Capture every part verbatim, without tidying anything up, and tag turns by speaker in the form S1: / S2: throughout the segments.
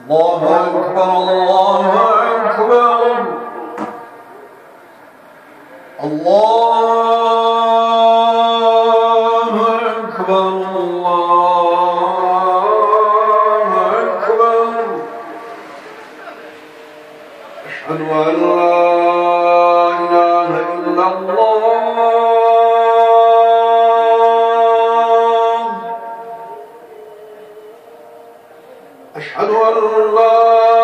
S1: الله أكبر الله أكبر الله أكبر الله أكبر أشهد أن لا إله إلا الله أشهد أن لا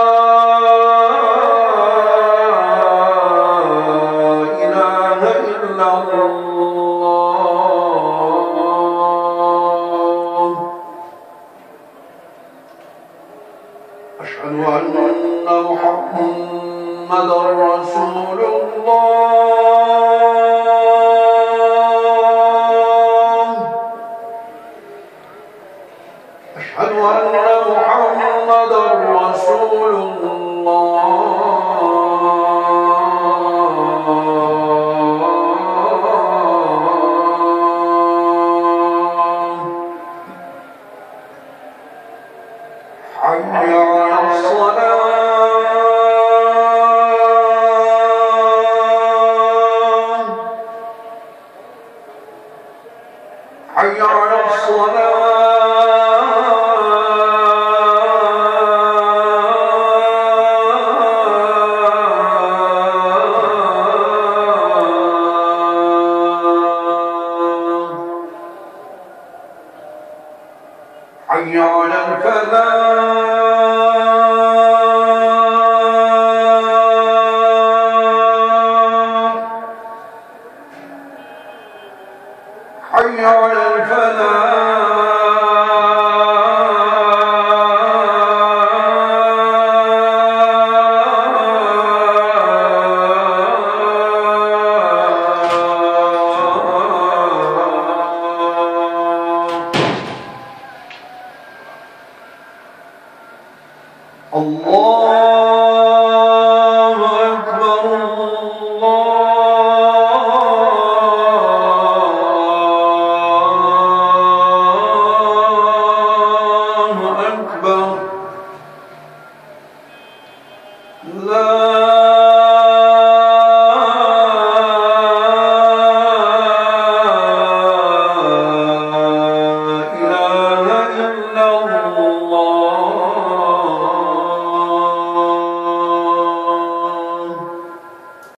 S1: إله إلا الله أشهد أن محمدًا رسول الله أشهد أن محمدًا رسول الله حي على الصلاة حي على الصلاة حي على الفلاح حي على الفلاح